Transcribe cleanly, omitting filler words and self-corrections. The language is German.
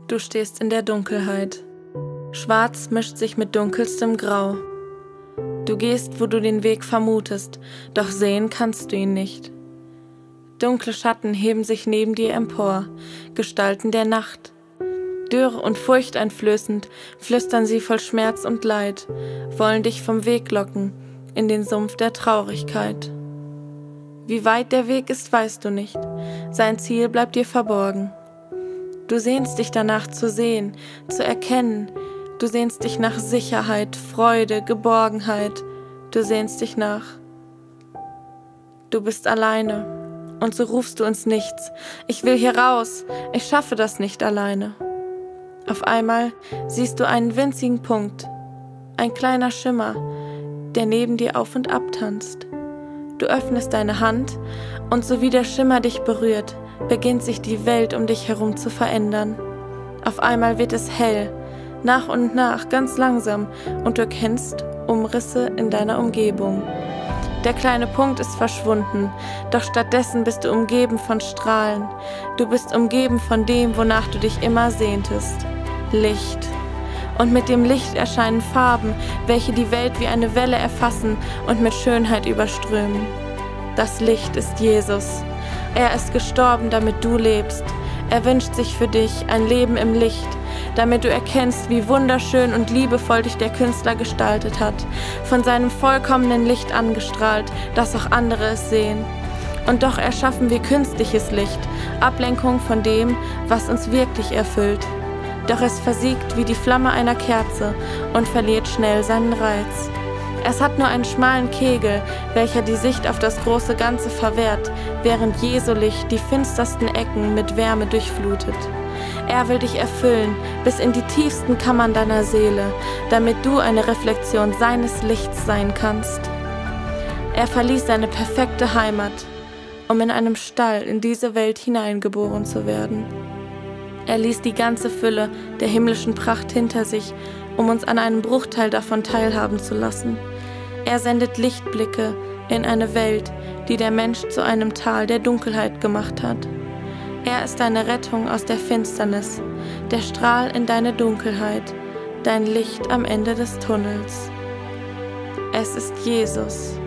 Du stehst in der Dunkelheit. Schwarz mischt sich mit dunkelstem Grau. Du gehst, wo du den Weg vermutest, doch sehen kannst du ihn nicht. Dunkle Schatten heben sich neben dir empor, Gestalten der Nacht. Dürr und furchteinflößend flüstern sie voll Schmerz und Leid, wollen dich vom Weg locken in den Sumpf der Traurigkeit. Wie weit der Weg ist, weißt du nicht, sein Ziel bleibt dir verborgen. Du sehnst dich danach zu sehen, zu erkennen, du sehnst dich nach Sicherheit, Freude, Geborgenheit, du sehnst dich nach. Du bist alleine und so rufst du ins Nichts. Ich will hier raus, ich schaffe das nicht alleine. Auf einmal siehst du einen winzigen Punkt, ein kleiner Schimmer, der neben dir auf und ab tanzt. Du öffnest deine Hand und so wie der Schimmer dich berührt, beginnt sich die Welt um dich herum zu verändern. Auf einmal wird es hell, nach und nach, ganz langsam, und du erkennst Umrisse in deiner Umgebung. Der kleine Punkt ist verschwunden, doch stattdessen bist du umgeben von Strahlen. Du bist umgeben von dem, wonach du dich immer sehntest. Licht. Und mit dem Licht erscheinen Farben, welche die Welt wie eine Welle erfassen und mit Schönheit überströmen. Das Licht ist Jesus. Er ist gestorben, damit du lebst. Er wünscht sich für dich ein Leben im Licht, damit du erkennst, wie wunderschön und liebevoll dich der Künstler gestaltet hat, von seinem vollkommenen Licht angestrahlt, dass auch andere es sehen. Und doch erschaffen wir künstliches Licht, Ablenkung von dem, was uns wirklich erfüllt. Doch es versiegt wie die Flamme einer Kerze und verliert schnell seinen Reiz. Es hat nur einen schmalen Kegel, welcher die Sicht auf das große Ganze verwehrt, während Jesu Licht die finstersten Ecken mit Wärme durchflutet. Er will dich erfüllen bis in die tiefsten Kammern deiner Seele, damit du eine Reflexion seines Lichts sein kannst. Er verließ seine perfekte Heimat, um in einem Stall in diese Welt hineingeboren zu werden. Er ließ die ganze Fülle der himmlischen Pracht hinter sich, um uns an einem Bruchteil davon teilhaben zu lassen. Er sendet Lichtblicke in eine Welt, die der Mensch zu einem Tal der Dunkelheit gemacht hat. Er ist deine Rettung aus der Finsternis, der Strahl in deine Dunkelheit, dein Licht am Ende des Tunnels. Es ist Jesus.